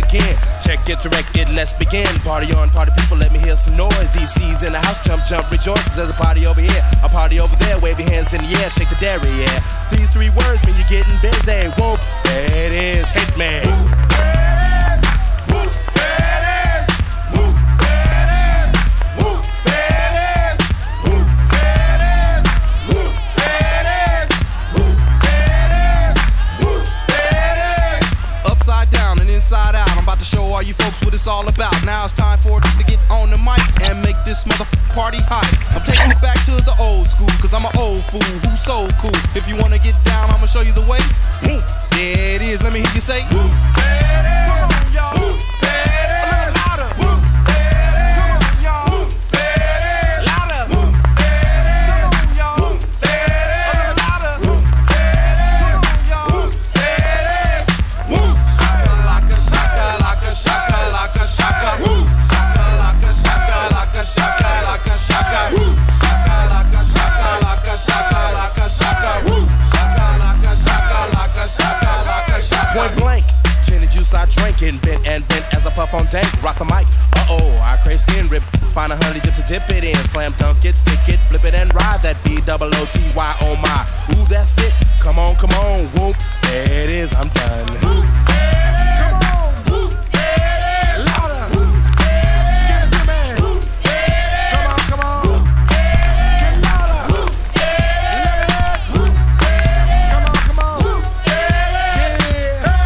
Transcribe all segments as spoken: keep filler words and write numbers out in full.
again. Check it, direct it, let's begin. Party on, party people, let me hear some noise. D C's in the house, jump, jump, rejoices. There's a party over here, a party over there. Wave your hands in the air, shake the dairy, yeah. These three words mean you're getting busy. Whoop, there it is, hate man. Whoop, there it is. Whoop, there it is. Whoop, there it is. Whoop, there it is. Whoop, there it is. Whoop, there it is. Whoop, there it is. Upside down and inside out, I'm about to show all you folks what it's all about. Now it's time for it to get on the mic and make this mother party hot. I'm taking it back to the old school, cause I'm an old fool who's so cool. If you wanna get down, I'ma show you the way. Whoop, there it is, let me hear you say whoop, there it is. Come on, y'all. Whoop, there it is. A little louder. Whoop, there it is. Come on, y'all. Whoop, there it is. Louder. Whoop, there it is. Come on, y'all. Whoop, there it is. A little louder. Whoop, there it is. Come on, y'all. Whoop, there it is. Whoop, shaka-laka, shaka-laka, shaka-laka, shaka. Whoop, shaka-laka, shaka-laka, shaka-laka, shaka. Whoop, shaka-laka, shaka-laka, shaka-laka, shaka. Whoop, shaka-laka, shaka-laka, shaka-laka, shaka. Point blank, gin and juice I drink and bent and bent as I puff on dank. Rock the mic, uh-oh, I crave skin rip. Find a honey dip to dip it in. Slam dunk it, stick it, flip it and ride that B O O T Y, oh my. Ooh, that's it, come on, come on, whoop, there it is, I'm done. Whoop, there it is. Come on, whoop, there it is. Louder, whoop, there it is. Give it to me, whoop, there it is. Come on, come on, whoop, there it is. Get louder, whoop, there it is. Whoop, there it is. Come on, come on, whoop, there it is. Yeah.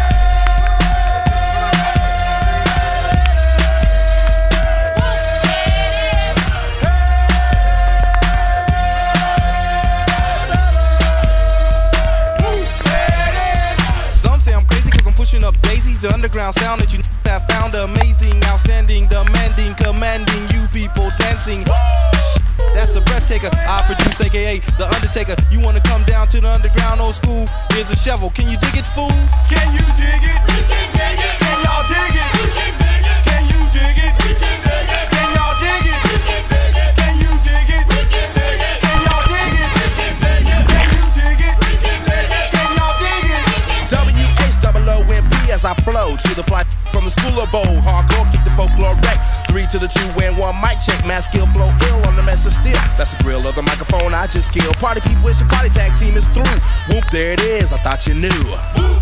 Some say I'm crazy cause I'm pushing up daisies. The underground sound that you have found amazing, outstanding, demanding, commanding you people dancing. That's a breath taker. I produce, aka The Undertaker. You wanna come down to the underground old school? Here's a shovel. Can you dig it, fool? Can you dig it? We can dig it. Can y'all dig it? We can dig it. Can you dig it? We can dig it. Can y'all dig it? We can dig it. Can you dig it? We can dig it. Can y'all dig it? We can dig it. Can you dig it? We can dig it. Can y'all dig it? W H O O M P as I flow to the fly from the school of old. Hardcore, kick the folklore wreck. Three to the two and one mic check. Mass skill flow ill on the mess of steel. That's the grill of the microphone I just killed. Party people, wish your party tag team is through. Whoop, there it is, I thought you knew. Whoop,